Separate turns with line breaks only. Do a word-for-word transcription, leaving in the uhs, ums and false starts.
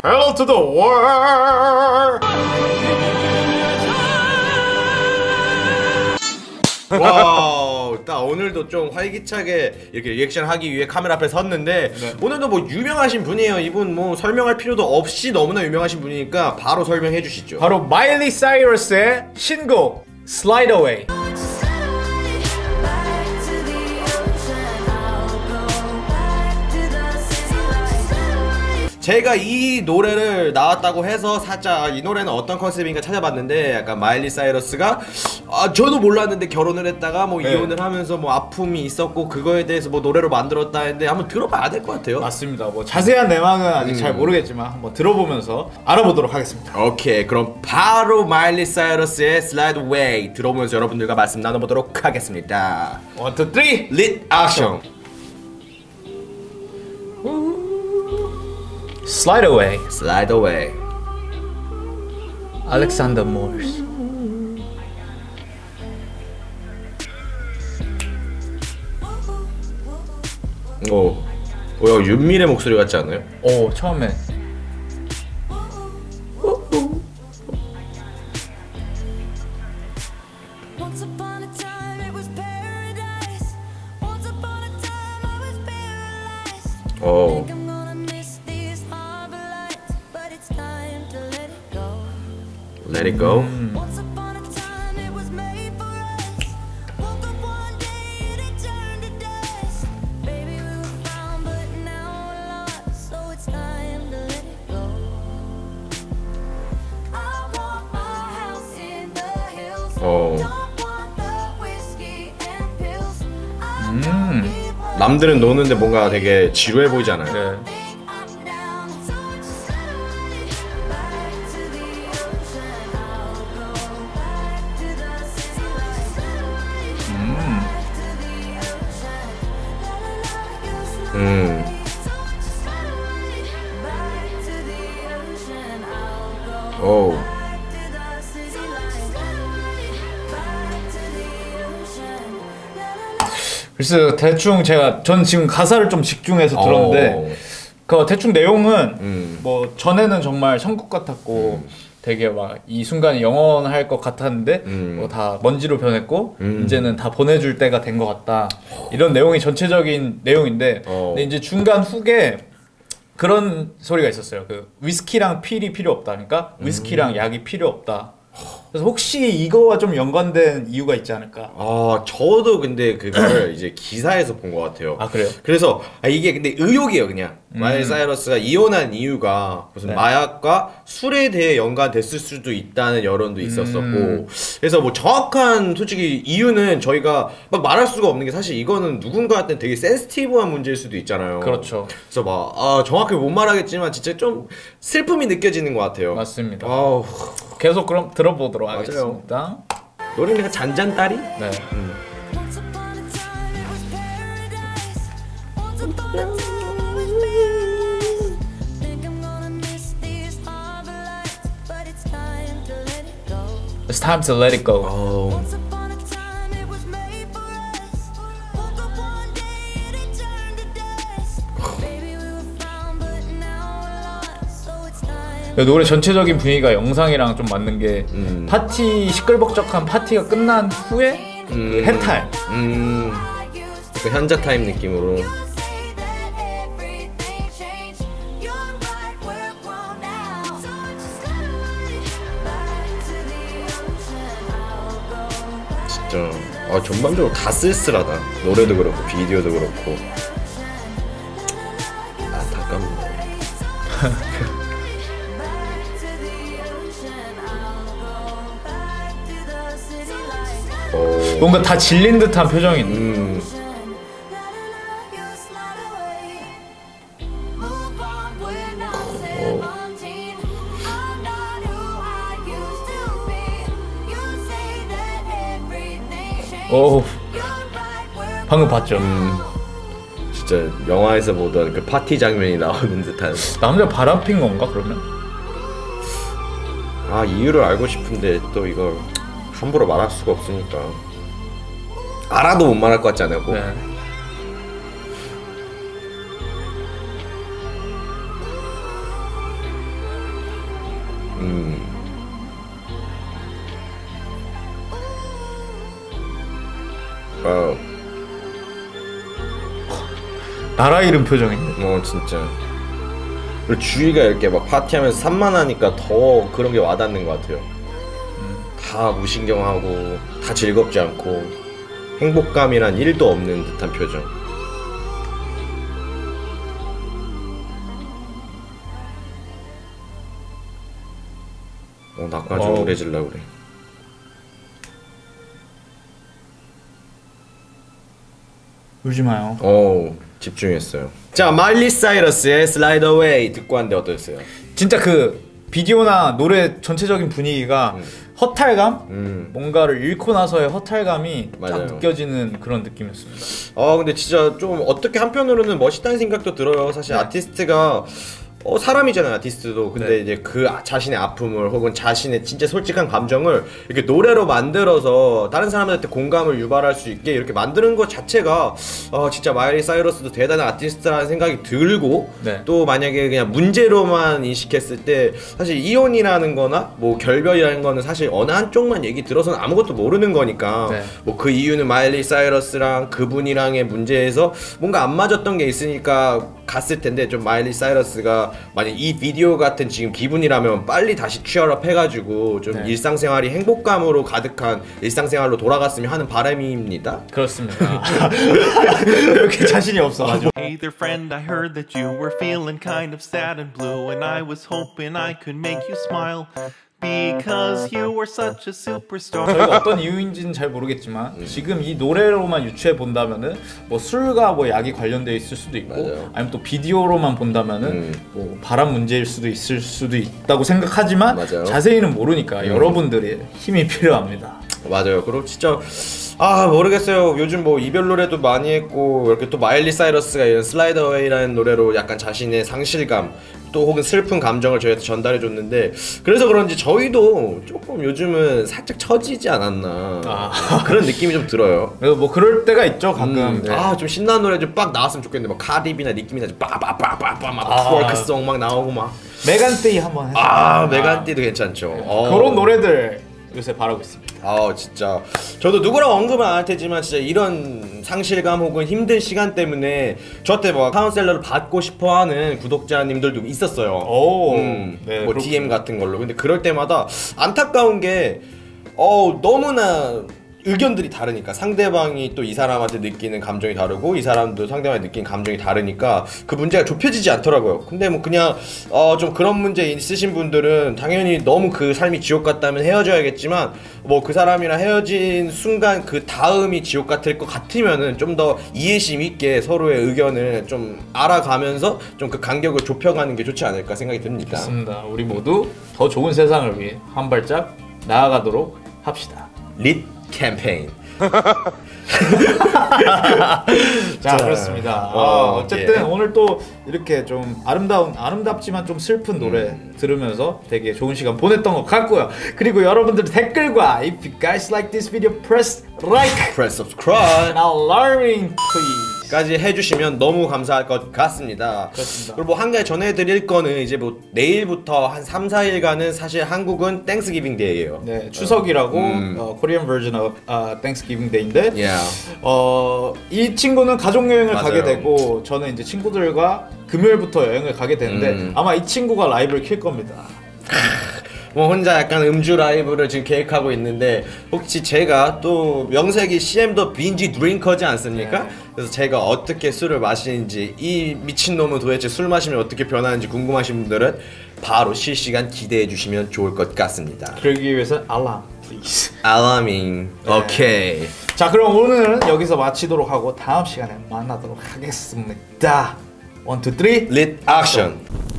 Hello to the world. 와우, 딱 오늘도 좀 활기차게 이렇게 리액션 하기 위해 카메라 앞에 섰는데 네. 오늘도 뭐 유명하신 분이에요. 이분 뭐 설명할 필요도 없이 너무나 유명하신 분이니까 바로 설명해 주시죠.
바로 마일리 사이러스의 신곡 Slide Away.
제가 이 노래를 나왔다고 해서 살짝 이 노래는 어떤 컨셉인가 찾아봤는데 약간 마일리 사이러스가 아 저도 몰랐는데 결혼을 했다가 뭐 네. 이혼을 하면서 뭐 아픔이 있었고 그거에 대해서 뭐 노래로 만들었다 했는데 한번 들어봐야 될 것 같아요.
맞습니다. 뭐 자세한 내막은 아직 음. 잘 모르겠지만 한번 들어보면서 알아보도록 하겠습니다.
오케이, 그럼 바로 마일리 사이러스의 Slide Away 들어보면서 여러분들과 말씀 나눠보도록 하겠습니다.
원, 투, 쓰리,
릿 액션.
Slide Away.
Slide Away.
Alexander Morse.
오, 뭐야 윤미래 목소리 같지 않아요?
오, 처음에.
오. Let it go. 음. 어. 음. 남들은 노는데 뭔가 되게 지루해 보이잖아요.
네.
음. 오.
글쎄요, 대충 제가 전 지금 가사를 좀 집중해서 들었는데 그 대충 내용은 음. 뭐 전에는 정말 천국 같았고 음. 되게 막 이 순간이 영원할 것 같았는데 음. 뭐 다 먼지로 변했고 음. 이제는 다 보내줄 때가 된 것 같다 이런 내용이 전체적인 내용인데 어. 근데 이제 중간 후에 그런 소리가 있었어요. 그 위스키랑 필이 필요 없다. 그러니까 위스키랑 음. 약이 필요 없다. 그래서 혹시 이거와 좀 연관된 이유가 있지 않을까?
아 저도 근데 그걸 이제 기사에서 본 것 같아요.
아 그래요?
그래서 아, 이게 근데 의혹이에요 그냥. 음. 마일리 사이러스가 이혼한 이유가 무슨 네. 마약과 술에 대해 연관됐을 수도 있다는 여론도 있었었고 음. 그래서 뭐 정확한 솔직히 이유는 저희가 막 말할 수가 없는 게 사실 이거는 누군가한테는 되게 센시티브한 문제일 수도 있잖아요.
그렇죠.
그래서 막 아, 정확히 못 말하겠지만 진짜 좀 슬픔이 느껴지는 것 같아요.
맞습니다.
아우.
계속 그럼 들어보도록 맞아요. 하겠습니다.
노래는 그냥 잔잔따리?
네. 음. It's time to let it go.
Oh.
노래 전체적인 분위기가 영상이랑 좀 맞는 게 음. 파티 시끌벅적한 파티가 끝난 후에 음. 그 해탈
음. 그 현자 타임 느낌으로 진짜 아 전반적으로 다 쓸쓸하다. 노래도 그렇고 비디오도 그렇고 안타깝네.
오. 뭔가 다 질린 듯한 표정이 있네. 음. 오. 방금 봤죠?
음. 진짜 영화에서 보던 그 파티 장면이 나오는 듯한.
남자 바람 핀 건가 그러면?
아 이유를 알고 싶은데 또 이걸 함부로 말할 수가 없으니까. 알아도 못 말할 것 같지 않아요? 네.
나라 이름 표정인데.
어 진짜. 그리고 주위가 이렇게 막 파티하면서 산만하니까 더 그런 게 와닿는 것 같아요. 음. 다 무신경하고 다 즐겁지 않고 행복감이란 일도 없는 듯한 표정. 어 나까지
어.
오래 질라 그래.
울지 마요.
어 집중했어요. 자 마일리 사이러스의 Slide Away 듣고 왔는데 어떠셨어요?
진짜 그 비디오나 노래 전체적인 분위기가
음.
허탈감?
음.
뭔가를 잃고 나서의 허탈감이
맞아요.
딱 느껴지는 그런 느낌이었습니다.
아 근데 진짜 좀 어떻게 한편으로는 멋있다는 생각도 들어요. 사실
네.
아티스트가 어 사람이잖아요 아티스트도. 근데
네.
이제 그 자신의 아픔을 혹은 자신의 진짜 솔직한 감정을 이렇게 노래로 만들어서 다른 사람들한테 공감을 유발할 수 있게 이렇게 만드는 것 자체가 어 진짜 마일리 사이러스도 대단한 아티스트라는 생각이 들고
네.
또 만약에 그냥 문제로만 인식했을 때 사실 이혼이라는 거나 뭐 결별이라는 거는 사실 어느 한쪽만 얘기 들어서는 아무것도 모르는 거니까
네.
뭐 그 이유는 마일리 사이러스랑 그분이랑의 문제에서 뭔가 안 맞았던 게 있으니까 갔을 텐데 좀 마일리 사이러스가 만약 이 비디오 같은 지금 기분이라면 빨리 다시 취업업 해가지고 좀
네.
일상생활이 행복감으로 가득한 일상생활로 돌아갔으면 하는 바람입니다.
그렇습니다. 이렇게 자신이 없어가지고.
Hey there, friend, I heard that you were feeling kind of sad and blue, and I was hoping I could make you smile because you were such a superstar.
저희가 어떤 이유인지는 잘 모르겠지만
음.
지금 이 노래로만 유추해 본다면은 뭐 술과 뭐 약이 관련되어 있을 수도 있고
맞아요.
아니면 또 비디오로만 본다면은
음.
뭐 바람 문제일 수도 있을 수도 있다고 생각하지만
맞아요.
자세히는 모르니까
음.
여러분들의 힘이 필요합니다.
맞아요. 그리고 진짜 아 모르겠어요. 요즘 뭐 이별 노래도 많이 했고 이렇게 또 마일리 사이러스가 이런 슬라이드 어웨이라는 노래로 약간 자신의 상실감 또 혹은 슬픈 감정을 저희한테 전달해 줬는데 그래서 그런지 저희도 조금 요즘은 살짝 처지지 않았나
아.
그런 느낌이 좀 들어요.
그래서 뭐 그럴 때가 있죠 가끔.
음,
네.
아 좀 신나는 노래 좀 빡 나왔으면 좋겠는데 뭐 카디비나 니키미나 빠빠빠빠빠 막
아.
트월크송 막 나오고 막
메간데이 한번 해서.
아 메간띠도 괜찮죠. 어.
그런 노래들 요새 바라고 있습니다.
아 진짜 저도 누구랑 언급은 안 할 테지만 진짜 이런 상실감 혹은 힘든 시간 때문에 저한테 뭐 카운셀러를 받고 싶어하는 구독자님들도 있었어요.
오,
음,
네,
뭐
그렇군요.
디엠 같은 걸로. 근데 그럴 때마다 안타까운 게 어, 너무나 의견들이 다르니까 상대방이 또 이 사람한테 느끼는 감정이 다르고 이 사람도 상대방이 느끼는 감정이 다르니까 그 문제가 좁혀지지 않더라고요. 근데 뭐 그냥 어 좀 그런 문제 있으신 분들은 당연히 너무 그 삶이 지옥 같다면 헤어져야겠지만 뭐 그 사람이랑 헤어진 순간 그 다음이 지옥 같을 것 같으면은 좀 더 이해심 있게 서로의 의견을 좀 알아가면서 좀 그 간격을 좁혀가는 게 좋지 않을까 생각이 듭니다.
맞습니다. 우리 모두 더 좋은 세상을 위해 한 발짝 나아가도록 합시다.
릿 캠페인.
자, 그렇습니다.
어,
어, 어쨌든
예.
오늘 또 이렇게 좀 아름다운 아름답지만 좀 슬픈 노래
음.
들으면서 되게 좋은 시간 보냈던 것 같고요. 그리고 여러분들 댓글과 if you guys like this video, press like
Press subscribe.
and alarming please.
까지 해주시면 너무 감사할 것 같습니다.
그렇습니다.
그리고 뭐 한 가지 전해드릴 거는 이제 뭐 내일부터 한 삼, 사 일간은 사실 한국은 땡스기빙 데이예요.
네, 추석이라고
음.
어, Korean version of uh, Thanksgiving Day인데
Yeah.
어, 이 친구는 가족 여행을
맞아요.
가게 되고 저는 이제 친구들과 금요일부터 여행을 가게 되는데
음.
아마 이 친구가 라이브를 킬 겁니다.
뭐 혼자 약간 음주 라이브를 지금 계획하고 있는데 혹시 제가 또 명색이 씨엠도 빈지 드링커지 않습니까?
네.
그래서 제가 어떻게 술을 마시는지 이 미친놈은 도대체 술 마시면 어떻게 변하는지 궁금하신 분들은 바로 실시간 기대해 주시면 좋을 것 같습니다.
그러기 위해서 알람 please.
알라밍.
네.
오케이.
자, 그럼 오늘은 여기서 마치도록 하고 다음 시간에 만나도록 하겠습니다. 원, 투, 쓰리
릿 액션.